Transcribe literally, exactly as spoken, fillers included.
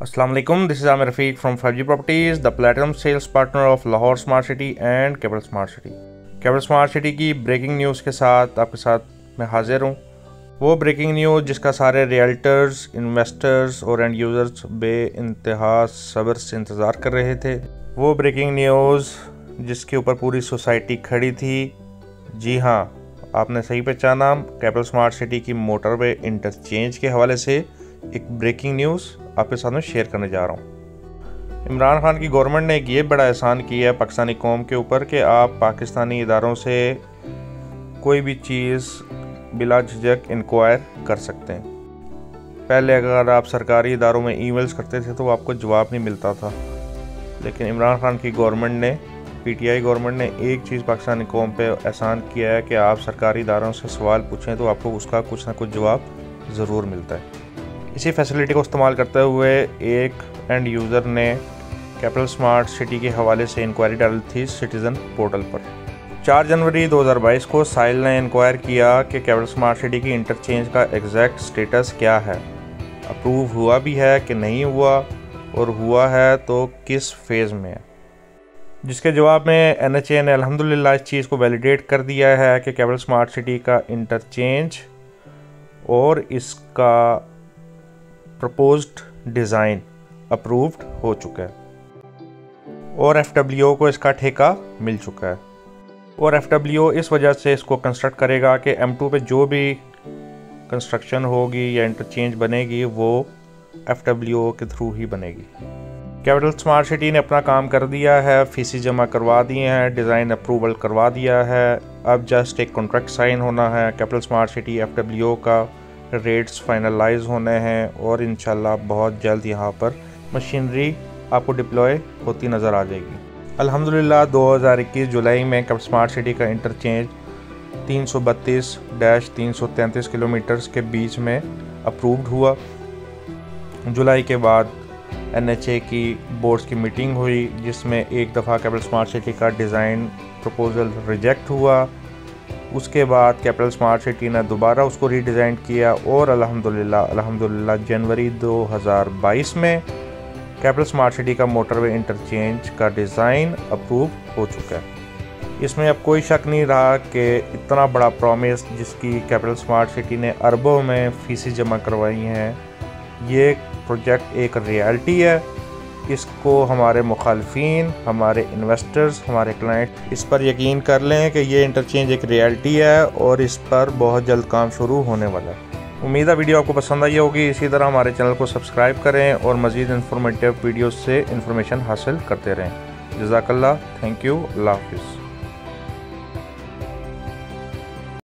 अस्सलाम वालेकुम, this is Aamir Rafiq from five G properties, the platinum sales partner of Lahore smart city and capital smart city. Capital smart city की breaking news के साथ आपके साथ मैं हाजिर हूँ। वो ब्रेकिंग न्यूज़ जिसका सारे रियल्टर्स, इन्वेस्टर्स और एंड यूज़र्स बेइंतहा सब्र से इंतज़ार कर रहे थे। वो ब्रेकिंग न्यूज़ जिसके ऊपर पूरी सोसाइटी खड़ी थी। जी हाँ, आपने सही पहचाना, कैपिटल स्मार्ट सिटी की मोटरवे इंटरचेंज के हवाले से एक ब्रेकिंग न्यूज़ आपके साथ में शेयर करने जा रहा हूँ। इमरान खान की गवर्नमेंट ने एक ये बड़ा एहसान किया है पाकिस्तानी कौम के ऊपर कि आप पाकिस्तानी इदारों से कोई भी चीज़ बिला झिझक इंक्वायर कर सकते हैं। पहले अगर आप सरकारी इदारों में ईमेल्स करते थे तो आपको जवाब नहीं मिलता था, लेकिन इमरान खान की गवर्नमेंट ने, पीटीआई गवर्नमेंट ने एक चीज़ पाकिस्तानी कौम पे एहसान किया है कि आप सरकारी इदारों से सवाल पूछें तो आपको उसका कुछ ना कुछ जवाब ज़रूर मिलता है। इसी फैसिलिटी को इस्तेमाल करते हुए एक एंड यूज़र ने कैपिटल स्मार्ट सिटी के हवाले से इंक्वायरी डाली थी सिटीज़न पोर्टल पर। चार जनवरी दो हज़ार बाईस को साहिल ने इंक्वायर किया कि कैपिटल स्मार्ट सिटी की इंटरचेंज का एग्जैक्ट स्टेटस क्या है, अप्रूव हुआ भी है कि नहीं हुआ, और हुआ है तो किस फेज़ में है। जिसके जवाब में एन एच ए ने अल्हम्दुलिल्लाह इस चीज़ को वैलिडेट कर दिया है कि कैपिटल स्मार्ट सिटी का इंटरचेंज और इसका प्रपोज्ड डिज़ाइन अप्रूव्ड हो चुका है और एफ डब्ल्यू ओ को इसका ठेका मिल चुका है। और एफ डब्ल्यू ओ इस वजह से इसको कंस्ट्रक्ट करेगा कि एम टू पे जो भी कंस्ट्रक्शन होगी या इंटरचेंज बनेगी वो एफ डब्ल्यू ओ के थ्रू ही बनेगी। कैपिटल स्मार्ट सिटी ने अपना काम कर दिया है, फीसी जमा करवा दिए हैं, डिज़ाइन अप्रूवल करवा दिया है। अब जस्ट एक कॉन्ट्रैक्ट साइन होना है। Capital smart city F W O का रेट्स फाइनलाइज होने हैं और इंशाल्लाह बहुत जल्द यहाँ पर मशीनरी आपको डिप्लॉय होती नज़र आ जाएगी। अल्हम्दुलिल्लाह दो हज़ार इक्कीस जुलाई में कैपिटल स्मार्ट सिटी का इंटरचेंज तीन सौ बत्तीस डैश तीन सौ तैंतीस किलोमीटर्स के बीच में अप्रूव्ड हुआ। जुलाई के बाद एन एच ए की बोर्ड्स की मीटिंग हुई जिसमें एक दफ़ा कैपिटल स्मार्ट सिटी का डिज़ाइन प्रपोज़ल रिजेक्ट हुआ। उसके बाद कैपिटल स्मार्ट सिटी ने दोबारा उसको रीडिज़ाइन किया और अल्हम्दुलिल्लाह अल्हम्दुलिल्लाह जनवरी दो हज़ार बाईस में कैपिटल स्मार्ट सिटी का मोटरवे इंटरचेंज का डिज़ाइन अप्रूव हो चुका है। इसमें अब कोई शक नहीं रहा कि इतना बड़ा प्रॉमिस जिसकी कैपिटल स्मार्ट सिटी ने अरबों में फीसी जमा करवाई हैं, ये प्रोजेक्ट एक रियलिटी है। इसको हमारे मुखालफीन, हमारे इन्वेस्टर्स, हमारे क्लाइंट इस पर यकीन कर लें कि ये इंटरचेंज एक रियलिटी है और इस पर बहुत जल्द काम शुरू होने वाला है। उम्मीद है वीडियो आपको पसंद आई होगी। इसी तरह हमारे चैनल को सब्सक्राइब करें और मज़ीद इन्फॉर्मेटिव वीडियो से इन्फॉर्मेशन हासिल करते रहें। जज़ाकल्लाह, थैंक यू, अल्लाह हाफ़िज़।